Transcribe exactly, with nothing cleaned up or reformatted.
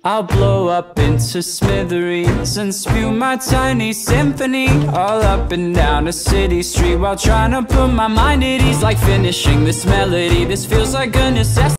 I'll blow up into smithereens and spew my tiny symphony all up and down a city street, while trying to put my mind at ease. Like finishing this melody, this feels like a necessity.